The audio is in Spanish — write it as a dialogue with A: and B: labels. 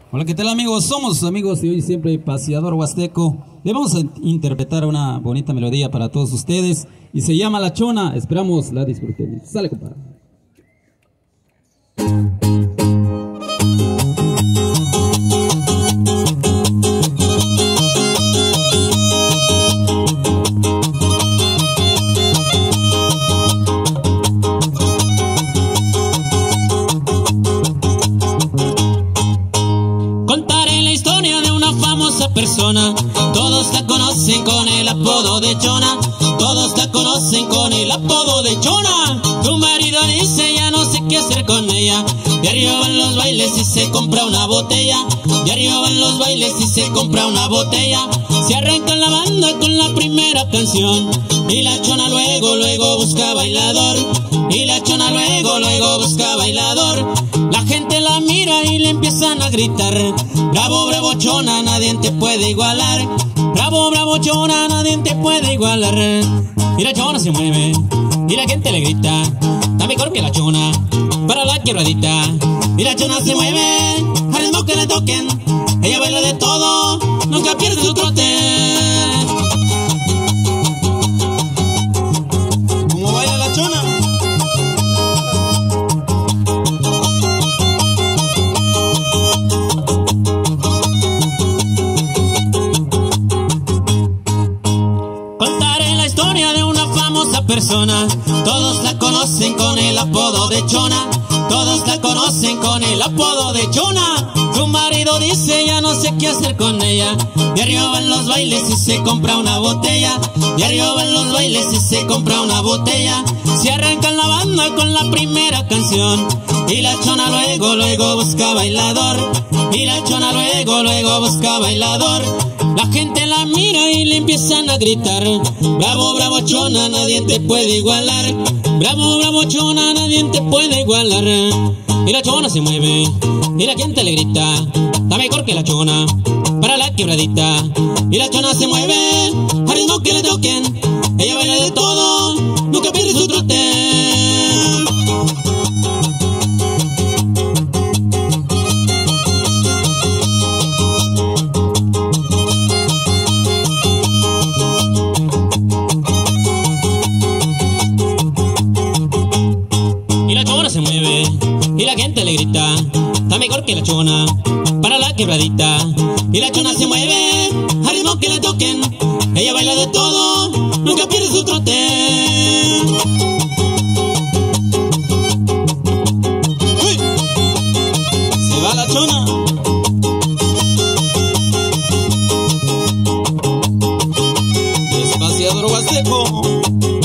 A: Hola, ¿qué tal amigos? Somos amigos de hoy siempre Paseador Huasteco. Le vamos a interpretar una bonita melodía para todos ustedes y se llama La Chona. Esperamos la disfruten. Sale, compadre.
B: Persona, todos la conocen con el apodo de Chona, todos la conocen con el apodo de Chona. Tu marido dice ya no sé qué hacer con ella, diario van los bailes y se compra una botella, diario van los bailes y se compra una botella. Se arranca la banda con la primera canción y la Chona luego busca bailador, y la Chona luego busca bailador. La gente la mira y le empiezan a gritar: bravo, bravo Chona, nadie te puede igualar. Bravo, bravo Chona, nadie te puede igualar. Y la Chona se mueve y la gente le grita: está mejor que la Chona para la quebradita. Y la Chona se mueve al ritmo que le toquen, ella baila de todo, nunca pierde su trote.
A: ¿Cómo baila la Chona?
B: Persona, todos la conocen con el apodo de Chona, todos la conocen con el apodo de Chona. Su marido dice ya no sé qué hacer con ella, diario van los bailes y se compra una botella, diario van los bailes y se compra una botella. Se arrancan la banda con la primera canción y la Chona luego busca bailador, y la Chona luego busca bailador. La gente la mira y le empiezan a gritar: bravo, bravo Chona, nadie te puede igualar. Bravo, bravo Chona, nadie te puede igualar. Y la Chona se mueve y la gente le grita: está mejor que la Chona para la quebradita. Y la Chona se mueve al ritmo que le toquen, ella baila de todo, nunca pierde su trote. Se mueve y la gente le grita: está mejor que la Chona para la quebradita. Y la Chona se mueve al ritmo que le toquen, ella baila de todo, nunca pierde su trote. ¡Uy! Se va la Chona.
A: Es Paseador Huasteco.